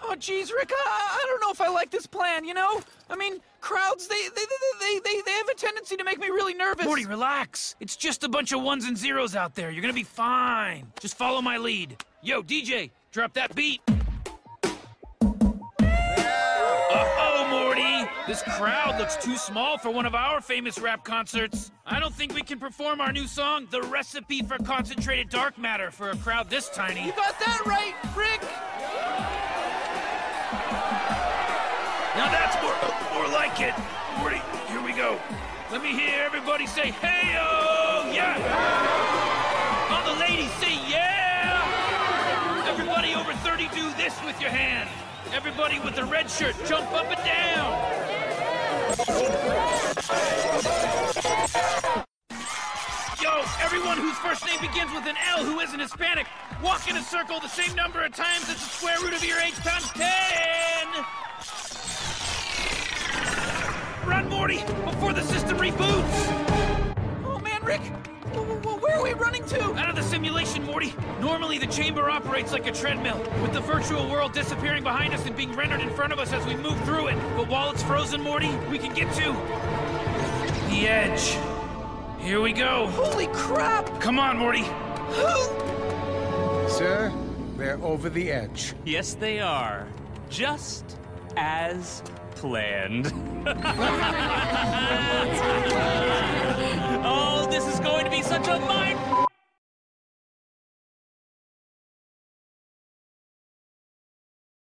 Oh, geez, Rick, I don't know if I like this plan, you know? I mean, crowds, they have a tendency to make me really nervous. Morty, relax. It's just a bunch of ones and zeros out there. You're gonna be fine. Just follow my lead. Yo, DJ, drop that beat. Uh-oh, Morty. This crowd looks too small for one of our famous rap concerts. I don't think we can perform our new song, The Recipe for Concentrated Dark Matter, for a crowd this tiny. You got that right, Rick. Now that's more like it. Morty, here we go. Let me hear everybody say, hey-oh, yeah! All the ladies say, yeah! Everybody over 30 do this with your hand. Everybody with a red shirt, jump up and down. Yo, everyone whose first name begins with an L who isn't Hispanic, walk in a circle the same number of times as the square root of your 8 times 10! Run, Morty, before the system reboots! Oh, man, Rick, where are we running to? Out of the simulation, Morty. Normally, the chamber operates like a treadmill, with the virtual world disappearing behind us and being rendered in front of us as we move through it. But while it's frozen, Morty, we can get to the edge. Here we go. Holy crap! Come on, Morty. Sir, they're over the edge. Yes, they are. Just as planned. Oh, this is going to be such a mind